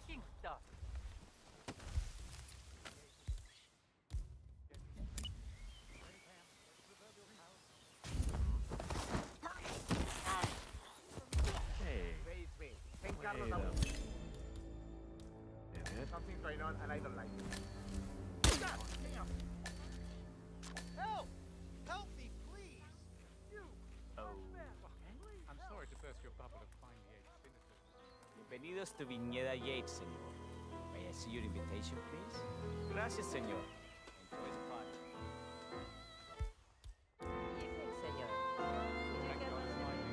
wrecking stuff. Hey, Face me. Thank wait Carlos. up. Damn it. Something's going on and I don't like it. Help! Help me, please! I'm sorry to burst your bubble of fine Yates cynicism. Bienvenidos to Viñeda Yates, señor. May I see your invitation, please? Gracias, señor. Enjoy the party. Evening, senor. Did you get my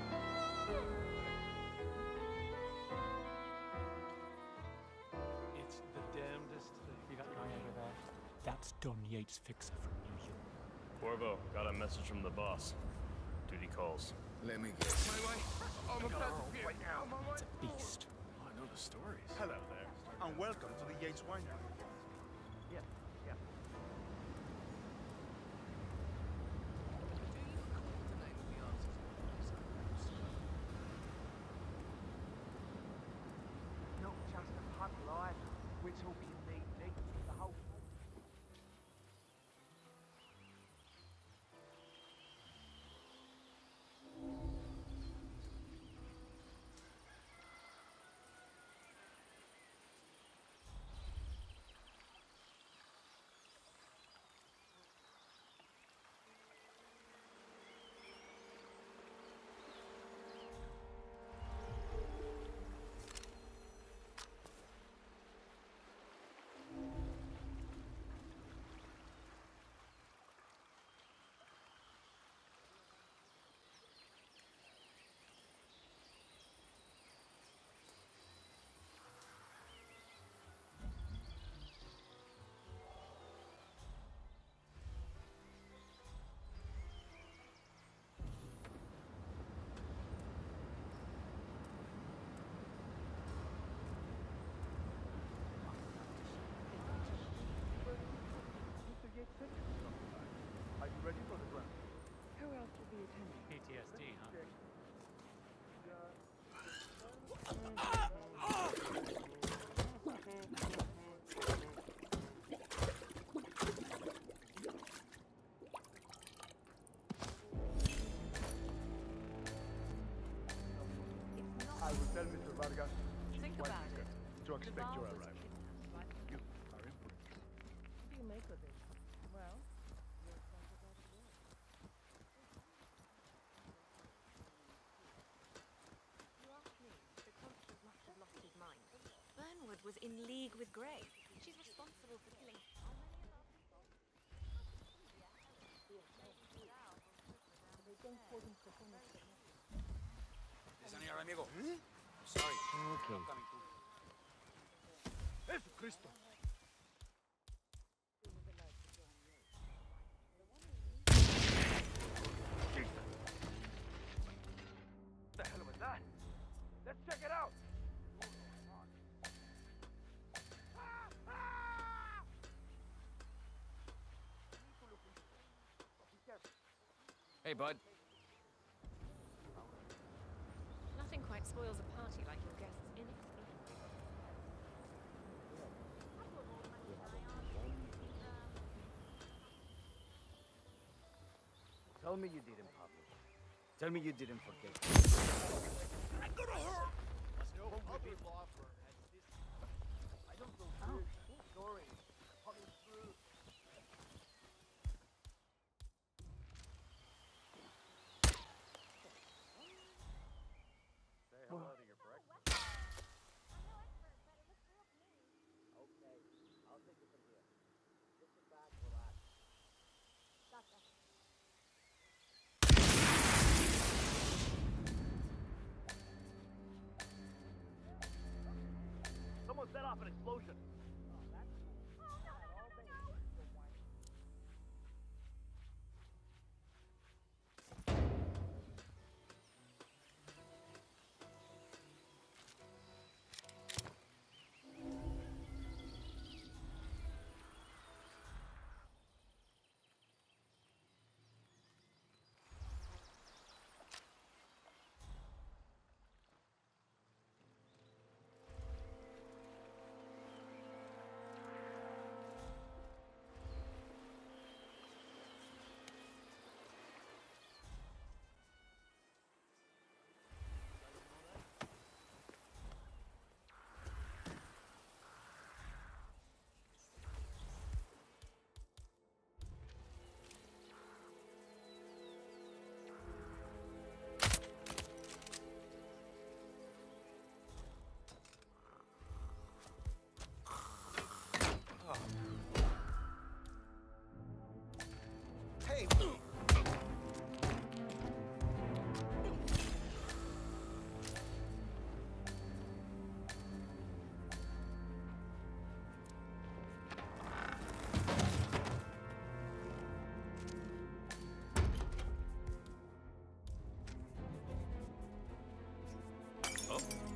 It's the damnedest thing. See that guy over there? That's Don Yates Fixer from New York. Corvo, got a message from the boss. Duty calls. Let me guess. My way. I'm about to disappear. I'm on my It's a beast. Oh, I know the stories. Hello there, and welcome to the Yates Winery. Yeah, yeah. Not just a pub life. We're talking neat, the whole thing. Are you ready for the ground? Who else will be attending? PTSD, huh? I will tell Mr. Vargas Think about it. to expect your Navarre was arrival. kidnapped by the You are in for it. What do you make of it? Well, you're quite about to work. You ask me, the constable must have lost his mind. Burnwood was in league with Grey. She's responsible for killing how many of our people? They don't hold him for honest. Listen here, amigo. I'm sorry. Okay. I'm coming too. Jesucristo! What the hell was that? Let's check it out! Hey, bud. Nothing quite spoils a party like your guests' inexperience. Tell me you didn't, Pablo. Tell me you didn't forget. No other law firm has this. I don't know through. Sorry. Coming through. Say hello to your breakfast. Okay, I'll take it from here. Just sit back, relax. Someone set off an explosion. Oh.